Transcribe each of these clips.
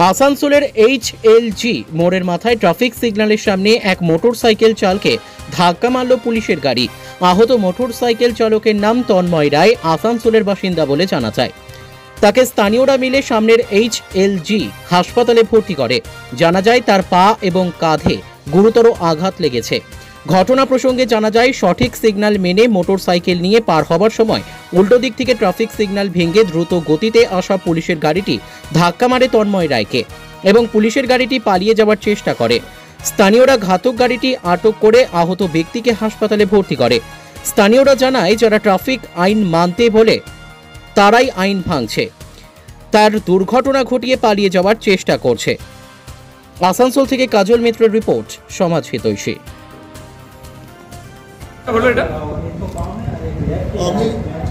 আসানসোলের HLG মোড়ের মাথায় ট্রাফিক সিগন্যালের সামনে এক মোটরসাইকেল চালকে ধাক্কা মারল পুলিশের গাড়ি। আহত মোটরসাইকেল চালকের নাম তন্ময় রায়, আসানসোলের বাসিন্দা বলে জানা যায়। তাকে স্থানীয়রা মিলে সামনের HLG হাসপাতালে ভর্তি করে। জানা যায় তার পা এবং কাঁধে গুরুতর আঘাত লেগেছে। ঘটনা প্রসঙ্গে জানা যায় সঠিক সিগন্যাল মেনে মোটরসাইকেল নিয়ে পার হবার সময় উল্টো দিক থেকে ট্রাফিক সিগন্যাল ভেঙে দ্রুত গতিতে আসা পুলিশের গাড়িটি ধাক্কা মারে তন্ময় রায়কে এবং পুলিশের গাড়িটি পালিয়ে যাওয়ার চেষ্টা করে। স্থানীয়রা ঘাতক গাড়িটি আটক করে আহত ব্যক্তিকে হাসপাতালে ভর্তি করে। স্থানীয়রা জানায় যারা ট্রাফিক আইন মানতে বলে তারাই আইন ভাঙছে, তার দুর্ঘটনা ঘটিয়ে পালিয়ে যাওয়ার চেষ্টা করছে। আসানসোল থেকে কাজল মিত্রের রিপোর্ট, সমাজ হিতৈষী। আমি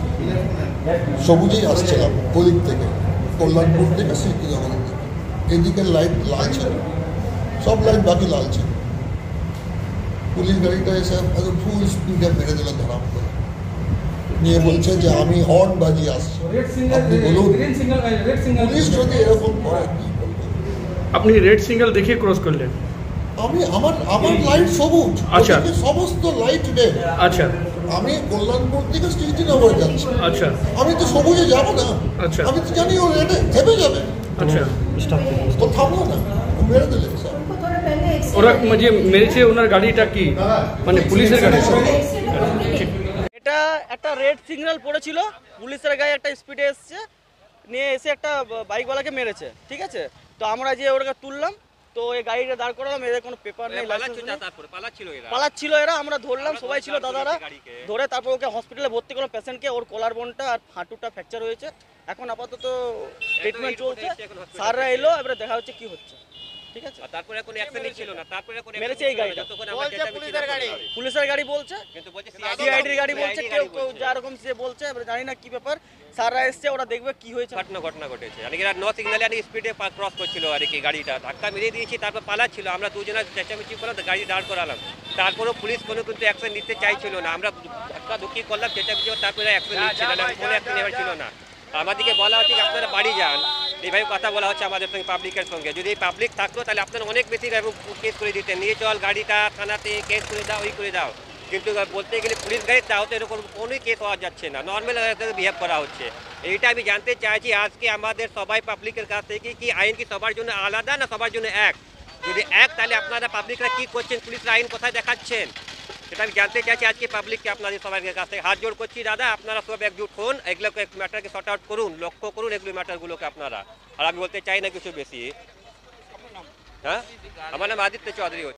সবুজেই আসছিলাম কলিক থেকে, কল্যাণপুর থেকে স্মৃতিনগরের দিকে। এদিকে লাইট লাল ছিল, সব লাইট বাকি লাল ছিল। পুলিশ গাড়িটা এসে একদম ফুল স্পিডে মেরে দিল ধরাম করে, নিয়ে বলছে যে আমি হর্ন বাজিয়ে আসছি। আপনি বলুন, পুলিশ যদি এরকম করে কি বলবো? আপনি রেড সিগন্যাল দেখে ক্রস করলেন? আমি আমার লাইট সবুজ, আচ্ছা, সমস্ত লাইট রেড। আচ্ছা, আমি কল্যাণপুর থেকে স্মৃতিনগরে যাচ্ছি। আচ্ছা, আমি তো সবুজে যাব না। আচ্ছা, আমি তো জানি ও রেডে থেমে যাবে। আচ্ছা, ও থামলো না, ও মেরে দিলে। ওরা যে মেরেছে ওনার গাড়িটা কি মানে পুলিশের গাড়ি? এটা একটা রেড সিগন্যাল পড়েছিল, পুলিশের গাড়ি একটা স্পিডে এসছে, নিয়ে এসে একটা বাইকওয়ালাকে মেরেছে। ঠিক আছে, তো আমরা যে ওটাকে তুললাম, তো এই গাড়িটা দাঁড় করালাম। এদের কোনো পেপার নেই, পালাচ্ছিল এরা। আমরা ধরলাম, সবাই ছিল দাদারা, ধরে তারপর ওকে হসপিটালে ভর্তি করলাম পেশেন্টকে। ওর কলার বোনটা আর হাঁটুটা ফ্র্যাকচার হয়েছে, এখন আপাতত ট্রিটমেন্ট চলছে। স্যাররা এলো, এবারে দেখা হচ্ছে কি হচ্ছে। ঠিক আছে, তারপরে কোনো অ্যাকশন নিচ্ছিল না। তারপরে মেরেছে এই গাড়িটা, পুলিশের গাড়ি বলছে, সিআইডির গাড়ি বলছে, কেউ যেরকম সে বলছে, এবারে জানি না কি ব্যাপার। স্যাররা এসছে, ওরা দেখবে কি হয়েছে। ঘটনা ঘটেছে, নো সিগন্যালে স্পিডে ক্রস করছিল আর কি, গাড়িটা ধাক্কা মেরে দিয়েছি। তারপর পালাচ্ছিল, আমরা দুজনে চেঁচামেচি করলাম, গাড়ি দাঁড় করালাম। তারপরেও পুলিশ কোনো কিন্তু অ্যাকশন নিতে চাইছিল না। আমরা ধাক্কা ধুক্কি করলাম, চেঁচামেচি, তারপরে অ্যাকশন নিচ্ছিল না, কোনো অ্যাকশন নেওয়ার ছিল না। আমাদেরকে বলা হচ্ছে আপনারা বাড়ি যান, এইভাবে কথা বলা হচ্ছে আমাদের সঙ্গে, পাবলিকের সঙ্গে। যদি পাবলিক থাকতো তাহলে আপনারা অনেক বেশি কেস করে দিতেন, নিয়ে চল গাড়িটা থানাতে কেস করে দাও, ওই করে দাও। কিন্তু বলতে গেলে পুলিশ গাড়ি তাও তো এরকম কোনোই কেস হওয়া যাচ্ছে না, নর্মাল বিহেভ করা হচ্ছে। এইটা আমি জানতে চাইছি আজকে আমাদের সবাই পাবলিকের কাছ থেকে, কি আইন কি সবার জন্য আলাদা না সবার জন্য এক? যদি এক, তাহলে আপনারা পাবলিকরা কী করছেন, পুলিশরা আইন কোথায় দেখাচ্ছেন, সেটা আমি জানতে চাইছি আজকে পাবলিককে। আপনাদের সবার কাছ থেকে হাত জোড় করছি, দাদা আপনারা সব একজুট হন, এগুলোকে ম্যাটারকে শর্ট আউট করুন, লক্ষ্য করুন এগুলো ম্যাটারগুলোকে আপনারা। আর আমি বলতে চাই না কিছু বেশি। হ্যাঁ, আমার নাম আদিত্য চৌধুরী।